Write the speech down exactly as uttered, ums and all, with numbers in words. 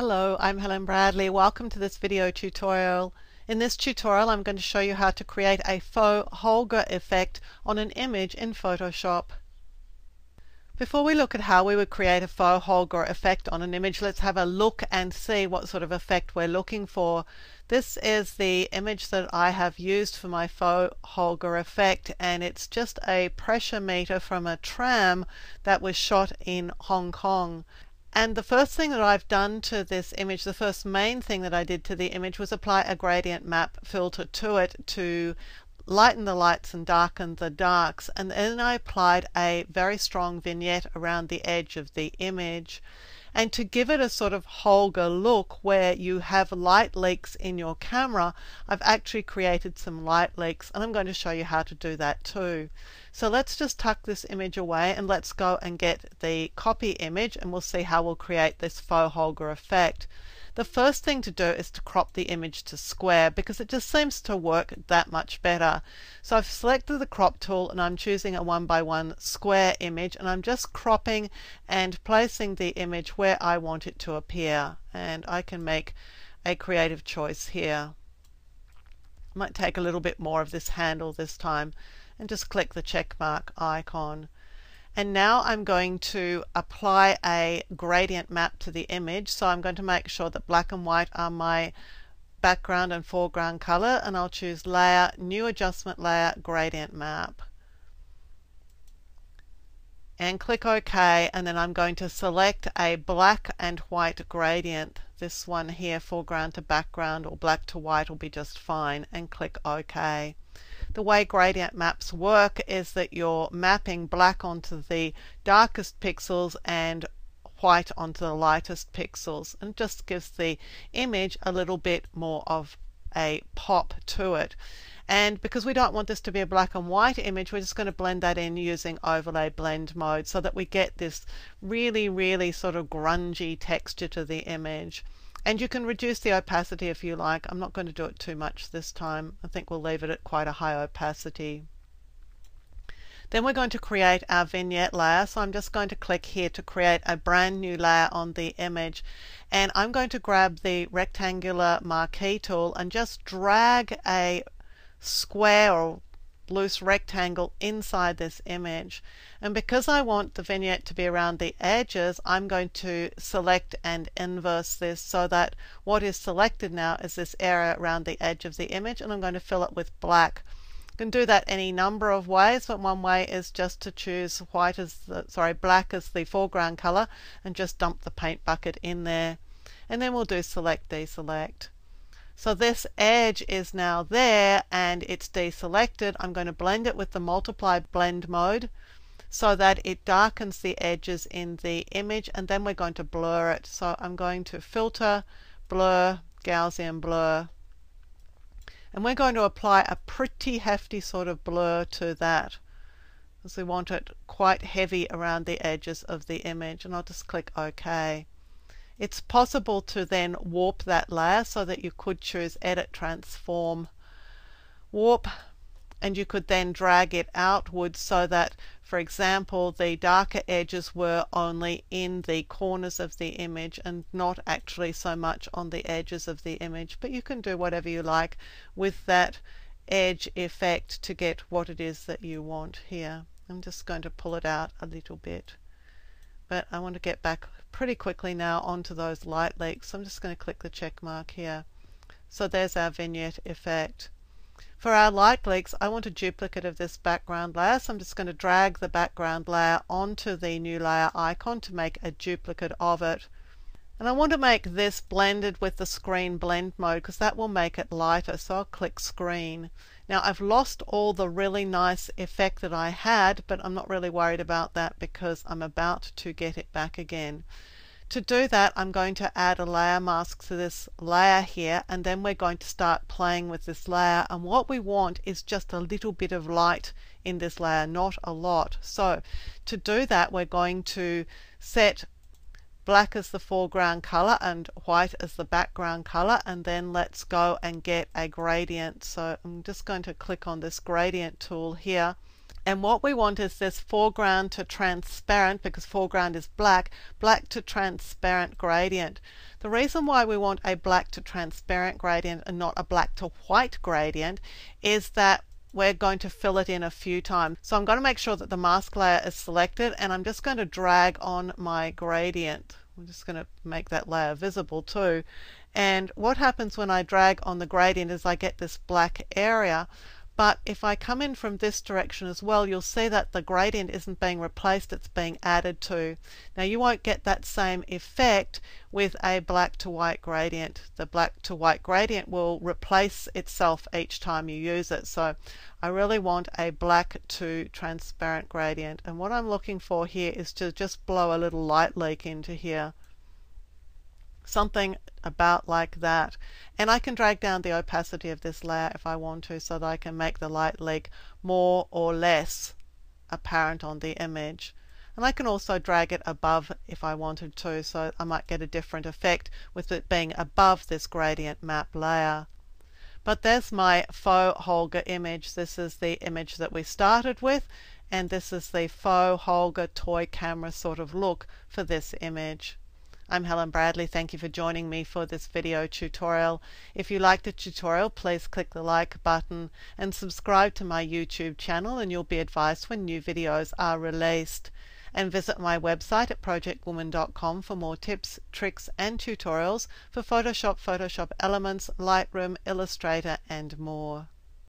Hello, I'm Helen Bradley. Welcome to this video tutorial. In this tutorial I'm going to show you how to create a faux Holga effect on an image in Photoshop. Before we look at how we would create a faux Holga effect on an image, let's have a look and see what sort of effect we're looking for. This is the image that I have used for my faux Holga effect, and it's just a pressure meter from a tram that was shot in Hong Kong. And the first thing that I've done to this image, the first main thing that I did to the image was apply a gradient map filter to it to lighten the lights and darken the darks. And then I applied a very strong vignette around the edge of the image. And to give it a sort of Holga look where you have light leaks in your camera, I've actually created some light leaks, and I'm going to show you how to do that too. So let's just tuck this image away and let's go and get the copy image, and we'll see how we'll create this faux Holga effect. The first thing to do is to crop the image to square because it just seems to work that much better. So I've selected the crop tool and I'm choosing a one by one square image, and I'm just cropping and placing the image where I want it to appear, and I can make a creative choice here. I might take a little bit more of this handle this time and just click the check mark icon. And now I'm going to apply a gradient map to the image. So I'm going to make sure that black and white are my background and foreground color, and I'll choose Layer, New Adjustment Layer, Gradient Map. And click OK, and then I'm going to select a black and white gradient. This one here, foreground to background or black to white will be just fine, and click OK. The way gradient maps work is that you're mapping black onto the darkest pixels and white onto the lightest pixels, and it just gives the image a little bit more of a pop to it. And because we don't want this to be a black and white image, we're just going to blend that in using overlay blend mode so that we get this really, really sort of grungy texture to the image. And you can reduce the opacity if you like. I'm not going to do it too much this time. I think we'll leave it at quite a high opacity. Then we're going to create our vignette layer. So I'm just going to click here to create a brand new layer on the image. And I'm going to grab the rectangular marquee tool and just drag a square or loose rectangle inside this image. And because I want the vignette to be around the edges, I'm going to select and inverse this so that what is selected now is this area around the edge of the image, and I'm going to fill it with black. You can do that any number of ways, but one way is just to choose white as the, sorry, black as the foreground color and just dump the paint bucket in there. And then we'll do select, deselect. So this edge is now there and it's deselected. I'm going to blend it with the multiply blend mode so that it darkens the edges in the image, and then we're going to blur it. So I'm going to filter, blur, Gaussian blur, and we're going to apply a pretty hefty sort of blur to that because we want it quite heavy around the edges of the image, and I'll just click OK. It's possible to then warp that layer so that you could choose Edit, Transform, Warp, and you could then drag it outwards so that, for example, the darker edges were only in the corners of the image and not actually so much on the edges of the image. But you can do whatever you like with that edge effect to get what it is that you want here. I'm just going to pull it out a little bit. But I want to get back pretty quickly now onto those light leaks. So I'm just going to click the check mark here. So there's our vignette effect. For our light leaks, I want a duplicate of this background layer. So I'm just going to drag the background layer onto the new layer icon to make a duplicate of it. And I want to make this blended with the screen blend mode because that will make it lighter. So I'll click screen. Now I've lost all the really nice effect that I had, but I'm not really worried about that because I'm about to get it back again. To do that, I'm going to add a layer mask to this layer here, and then we're going to start playing with this layer. And what we want is just a little bit of light in this layer, not a lot. So to do that, we're going to set black as the foreground color and white as the background color, and then let's go and get a gradient. So I'm just going to click on this gradient tool here And what we want is this foreground to transparent, because foreground is black, black to transparent gradient. The reason why we want a black to transparent gradient and not a black to white gradient is that we're going to fill it in a few times. So I'm going to make sure that the mask layer is selected, and I'm just going to drag on my gradient. I'm just going to make that layer visible too. And what happens when I drag on the gradient is I get this black area. But if I come in from this direction as well, you'll see that the gradient isn't being replaced, it's being added to. Now you won't get that same effect with a black to white gradient. The black to white gradient will replace itself each time you use it. So I really want a black to transparent gradient. And what I'm looking for here is to just blow a little light leak into here. Something about like that. And I can drag down the opacity of this layer if I want to, so that I can make the light leak more or less apparent on the image. And I can also drag it above if I wanted to, so I might get a different effect with it being above this gradient map layer. But there's my Faux Holga image. This is the image that we started with, and this is the Faux Holga toy camera sort of look for this image. I'm Helen Bradley. Thank you for joining me for this video tutorial. If you liked the tutorial, please click the like button and subscribe to my YouTube channel, and you'll be advised when new videos are released. And visit my website at project woman dot com for more tips, tricks and tutorials for Photoshop, Photoshop Elements, Lightroom, Illustrator and more.